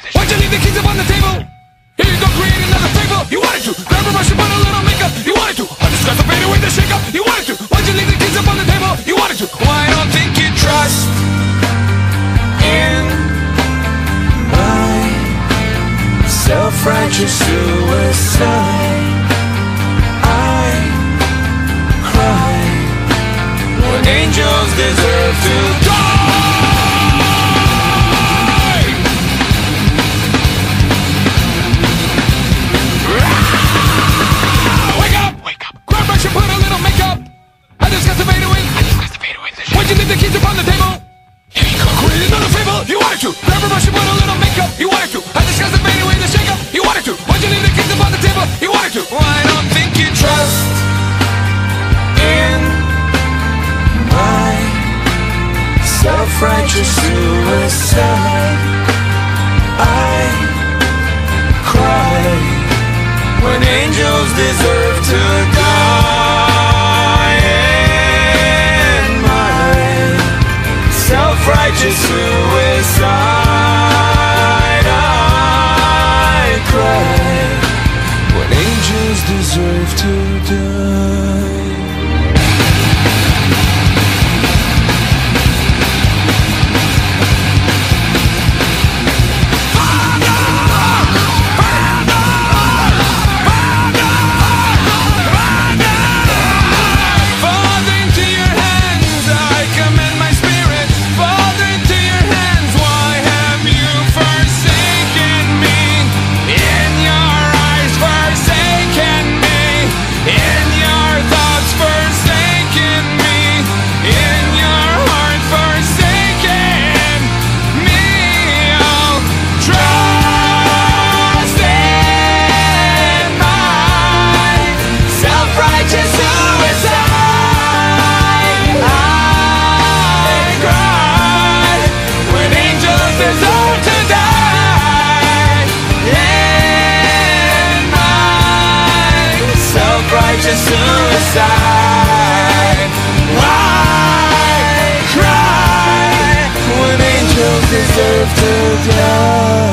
Why'd you leave the keys up on the table? Here you go, create another fable. You wanted to grab a brush and put a little makeup. You wanted to undiscuss the fade away the shake up. You wanted to. Why'd you leave the keys up on the table? You wanted to. Why I don't think you trust in my self-righteous suicide. I cry when angels deserve to die. Put a little makeup. I discussed the fade away. Why'd you leave the keys upon the table? Here you go, create another fable. You wanted to grab a brush and put a little makeup. You wanted to. I discussed the fade away, the shake up. You wanted to. Why'd you leave the keys upon the table? You wanted to. Well, I don't think you trust in my self-righteous suicide. I cry when angels deserve to die. In my self-righteous suicide, I cry when angels deserve to die. Suicide. Why cry when angels deserve to die?